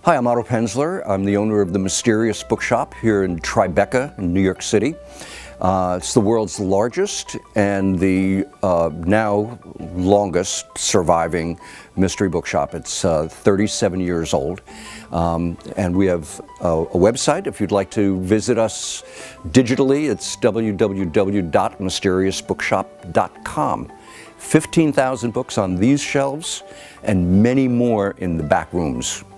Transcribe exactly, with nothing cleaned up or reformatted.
Hi, I'm Otto Penzler. I'm the owner of the Mysterious Bookshop here in Tribeca in New York City. Uh, it's the world's largest and the uh, now longest surviving mystery bookshop. It's uh, thirty-seven years old. Um, and we have a, a website. If you'd like to visit us digitally, it's w w w dot mysterious bookshop dot com. fifteen thousand books on these shelves and many more in the back rooms.